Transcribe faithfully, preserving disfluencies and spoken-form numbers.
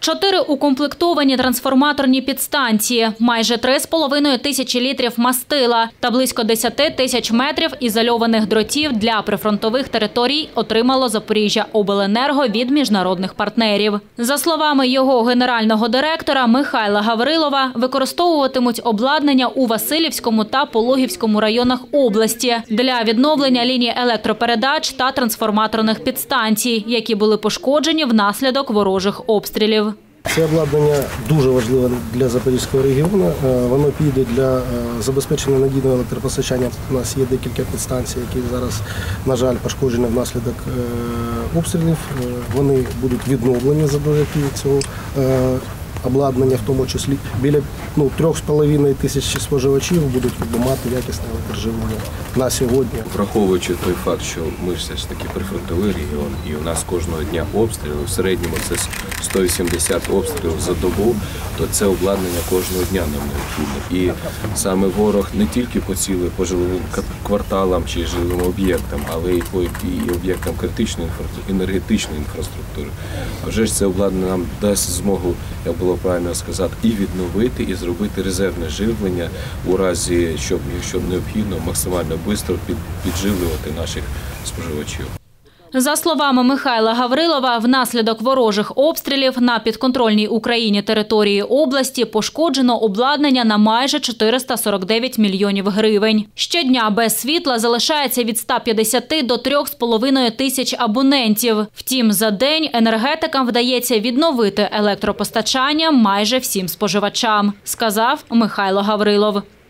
Чотири укомплектовані трансформаторні підстанції, майже три з половиною тисячі літрів мастила та близько десяти тисяч метрів ізольованих дротів для прифронтових територій отримало Запоріжжяобленерго від міжнародних партнерів. За словами його генерального директора Михайла Гаврилова, використовуватимуть обладнання у Василівському та Пологівському районах області для відновлення ліній електропередач та трансформаторних підстанцій, які були пошкоджені внаслідок ворожих обстрілів. Це обладнання дуже важливе для Запорізького регіону. Воно піде для забезпечення надійного електропостачання. У нас є декілька підстанцій, які зараз, на жаль, пошкоджені внаслідок обстрілів. Вони будуть відновлені завдяки цього обладнання, в тому числі біля ну, трьох з половиною тисяч споживачів будуть мати якісне електроживлення на сьогодні. Враховуючи той факт, що ми все ж таки прифронтовий регіон і у нас кожного дня обстріли, в середньому це сто вісімдесят обстрілів за добу, то це обладнання кожного дня нам необхідне. І саме ворог не тільки поцілив по жилим кварталам чи жилим об'єктам, але й по і об'єктам критичної енергетичної інфраструктури. А вже ж це обладнання нам дасть змогу, як було правильно сказати, і відновити, і зробити резервне живлення у разі, щоб, якщо необхідно, максимально швидко підживлювати наших споживачів. За словами Михайла Гаврилова, внаслідок ворожих обстрілів на підконтрольній Україні території області пошкоджено обладнання на майже чотириста сорок дев'ять мільйонів гривень. Щодня без світла залишається від ста п'ятдесяти до трьох з половиною тисяч абонентів. Втім, за день енергетикам вдається відновити електропостачання майже всім споживачам, сказав Михайло Гаврилов.